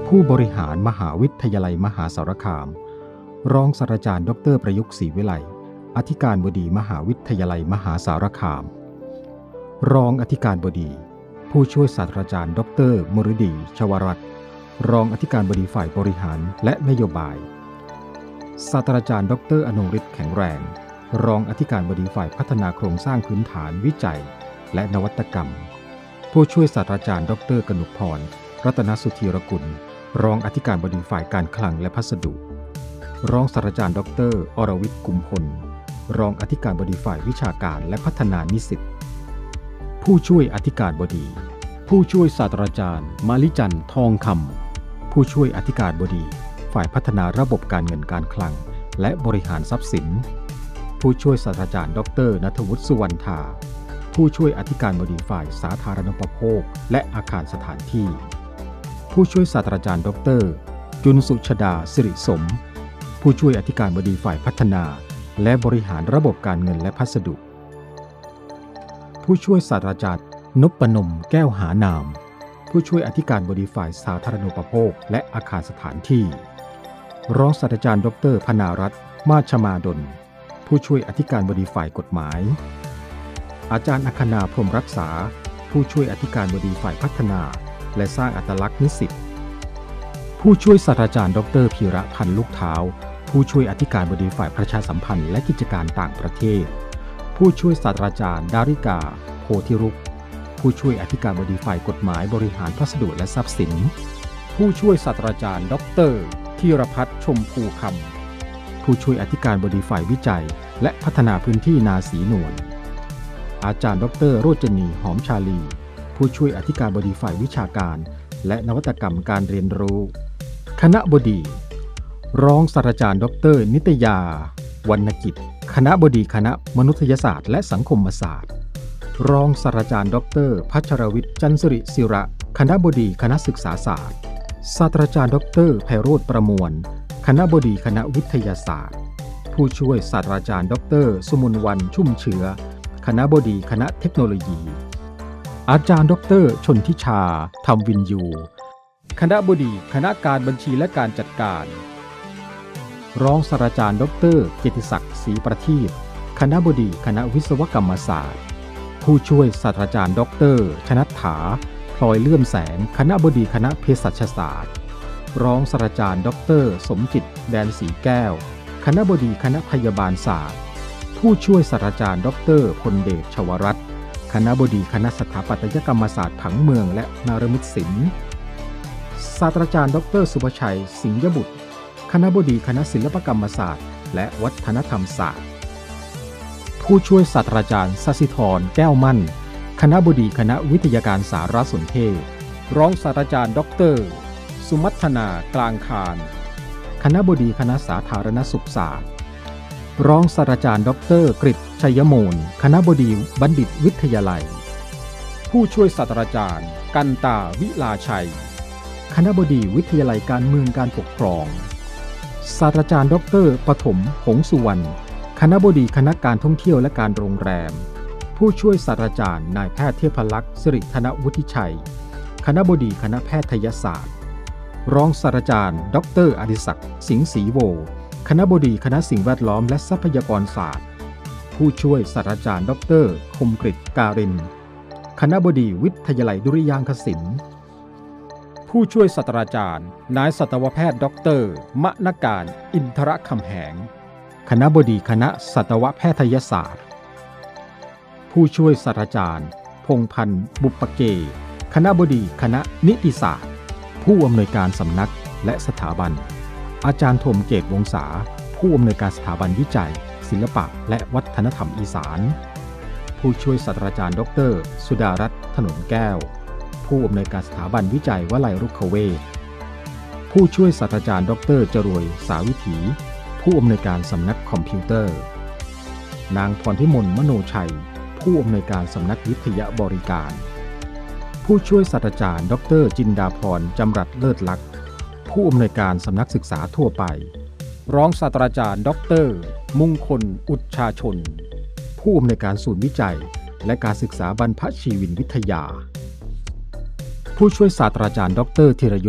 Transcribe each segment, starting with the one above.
ผู้บริหารมหาวิทยาลัยมหาสารคามรองศาสตราจารย์ดร.ประยุกต์ศรีวิไลอธิการบดีมหาวิทยาลัยมหาสารคามรองอธิการบดีผู้ช่วยศาสตราจารย์ดร.มฤดีชวรัตน์รองอธิการบดีฝ่ายบริหารและนโยบายศาสตราจารย์ดร.อนงฤทธิ์แข็งแรงรองอธิการบดีฝ่ายพัฒนาโครงสร้างพื้นฐานวิจัยและนวัตกรรมผู้ช่วยศาสตราจารย์ดร.กนกพรรัตนสุธีรกุลรองอธิการบดีฝ่ายการคลังและพัสดุรองศาสตราจารย์ดร.อรวิทย์กุมพลรองอธิการบดีฝ่ายวิชาการและพัฒนานิสิตผู้ช่วยอธิการบดีผู้ช่วยศาสตราจารย์มาลิจันทร์ทองคำผู้ช่วยอธิการบดีฝ่ายพัฒนาระบบการเงินการคลังและบริหารทรัพย์สินผู้ช่วยศาสตราจารย์ดร.ณัฐวุฒิสุวรรณธาผู้ช่วยอธิการบดีฝ่ายสาธารณูปโภคและอาคารสถานที่ผู้ช่วยศาสตราจารย์ดร.จุลสุชดาสิริสมผู้ช่วยอธิการบดีฝ่ายพัฒนาและบริหารระบบการเงินและพัสดุผู้ช่วยศาสตราจารย์นพนมแก้วหานามผู้ช่วยอธิการบดีฝ่ายสาธารณูปโภคและอาคารสถานที่รองศาสตราจารย์ดร.พนารัตน์มาชมาดลผู้ช่วยอธิการบดีฝ่ายกฎหมายอาจารย์อัคนาพรหมรักษาผู้ช่วยอธิการบดีฝ่ายพัฒนาและสร้างอัตลักษณ์นิสิตผู้ช่วยศาสตราจารย์ดร.พีระพันธ์ลูกเท้าผู้ช่วยอธิการบดีฝ่ายประชาสัมพันธ์และกิจการต่างประเทศผู้ช่วยศาสตราจารย์ดาริกาโพธิรุกผู้ช่วยอธิการบดีฝ่ายกฎหมายบริหารพัสดุและทรัพย์สินผู้ช่วยศาสตราจารย์ดร.ธีรพัฒน์ชมพูคำผู้ช่วยอธิการบดีฝ่ายวิจัยและพัฒนาพื้นที่นาสีนวลอาจารย์ดร.โรจนีหอมชาลีผู้ช่วยอธิการบดีฝ่ายวิชาการและนวัตกรรมการเรียนรู้คณบดีรองศาสตราจารย์ดร.นิตยาวรรณกิจคณบดีคณะมนุษยศาสตร์และสังคมศาสตร์รองศาสตราจารย์ดร.พัชรวิทย์จันทร์สิริศิระคณบดีคณะศึกษาศาสตร์ศาสตราจารย์ดร.ไพโรจน์ประมวลคณบดีคณะวิทยาศาสตร์ผู้ช่วยศาสตราจารย์ดร.สุมนวรรณชุ่มเชื้อคณบดีคณะเทคโนโลยีอาจารย์ดร.ชนทิชาธรรมวินยูคณบดีคณะการบัญชีและการจัดการรองศาสตราจารย์ดร.เกียรติศักดิ์ศรีประทีปคณบดีคณะวิศวกรรมศาสตร์ผู้ช่วยศาสตราจารย์ดร.ชนัทถาพลอยเลื่อมแสงคณบดีคณะเภสัชศาสตร์รองศาสตราจารย์ดร.สมจิตแดนศรีแก้วคณบดีคณะพยาบาลศาสตร์ผู้ช่วยศาสตราจารย์ดร.พลเดชชวรัตน์คณบดีคณะสถาปัตยกรรมศาสตร์ผังเมืองและนารมิตศิลป์ศาสตราจารย์ดร.สุภชัยสิงห์บุตรคณบดีคณะศิลปกรรมศาสตร์และวัฒนธรรมศาสตร์ผู้ช่วยศาสตราจารย์สศิธรแก้วมั่นคณบดีคณะวิทยาการสารสนเทศรองศาสตราจารย์ดร.สุมัทนากลางคานคณบดีคณะสาธารณสุขศาสตร์รองศาสตราจารย์ดร.กฤษชัยมูลคณบดีบัณฑิตวิทยาลัยผู้ช่วยศาสตราจารย์กันตาวิลาชัยคณบดีวิทยาลัยการเมืองการปกครองศาสตราจารย์ดร.ปฐมหงสุวรรณคณบดีคณะการท่องเที่ยวและการโรงแรมผู้ช่วยศาสตราจารย์นายแพทย์เทพลักษณ์สิริธนวุฒิชัยคณบดีคณะแพทยศาสตร์รองศาสตราจารย์ดร.อดิศักดิ์สิงห์ศรีโวคณบดีคณะสิ่งแวดล้อมและทรัพยากรศาสตร์ผู้ช่วยศาสตราจารย์ดร.คมกฤษการินคณบดีวิทยาลัยดุริยางคศิลป์ผู้ช่วยศาสตราจารย์นายสัตวแพทย์ดร.มณการอินทรคำแหงคณบดีคณะสัตวแพทยศาสตร์ผู้ช่วยศาสตราจารย์พงษ์พันธ์บุปเกคณบดีคณะนิติศาสตร์ผู้อำนวยการสำนักและสถาบันอาจารย์ธมเกตวงศาผู้อำนวยการสถาบันวิจัยศิลปะและวัฒนธรรมอีสานผู้ช่วยศาสตราจารย์ดร.สุดารัตน์ถนนแก้วผู้อำนวยการสถาบันวิจัยวลัยรุกขเวชผู้ช่วยศาสตราจารย์ดร.จรวยสาวิถีผู้อำนวยการสำนักคอมพิวเตอร์นางพรพิมลมโนชัยผู้อำนวยการสำนักวิทยาบริการผู้ช่วยศาสตราจารย์ดร.จินดาพรจำรัดเลิศลักษณ์ผู้อำนวยการสำนักศึกษาทั่วไปรองศาสตราจารย์ดร.มงคลอุชชาชนผู้อำนวยการศูนย์วิจัยและการศึกษาบรรพชีวินวิทยาผู้ช่วยศาสตราจารย์ดร.ธีรยุทธช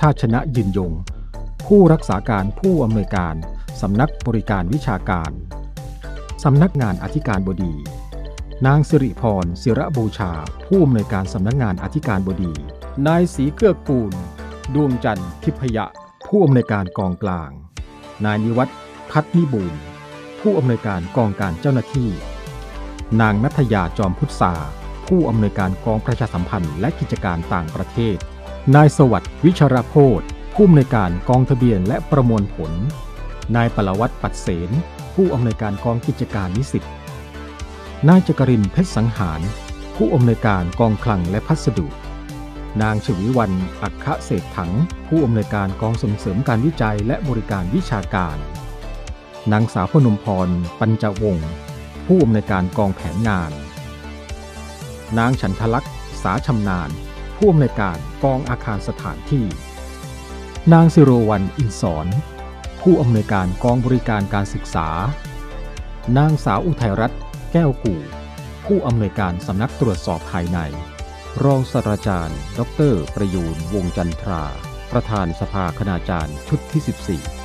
ชาติชนะยืนยงผู้รักษาการผู้อำนวยการสำนักบริการวิชาการสำนักงานอธิการบดีนางสิริพรศิระบูชาผู้อำนวยการสำนักงานอธิการบดีนายศรีเกื้อกูลดวงจันทร์ทิพยะผู้อำนวยการกองกลางนายนิวัฒน์พัฒนิบูรณ์ผู้อำนวยการกองการเจ้าหน้าที่นางณัฐยาจอมพุทธาผู้อำนวยการกองประชาสัมพันธ์และกิจการต่างประเทศนายสวัสดิ์วิชรโพธิ์ผู้อำนวยการกองทะเบียนและประมวลผลนายปรวัตรปัดเสนผู้อำนวยการกองกิจการนิสิตนายจักรินทร์เพชรสังหารผู้อำนวยการกองคลังและพัสดุนางชวิวรรณอัคคะเศรษถังผู้อำนวยการกองส่งเสริมการวิจัยและบริการวิชาการนางสาวพนมพรปัญจวงศ์ผู้อำนวยการกองแผนงานนางฉันทลักษณ์สาชำนาญผู้อำนวยการกองอาคารสถานที่นางสิโรวรรณอินสอนผู้อำนวยการกองบริการการศึกษานางสาวอุทัยรัตน์แก้วกู่ผู้อำนวยการสำนักตรวจสอบภายในรองศาสตราจารย์ดร.ประยูรวงจันทราประธานสภาคณาจารย์ชุดที่ 14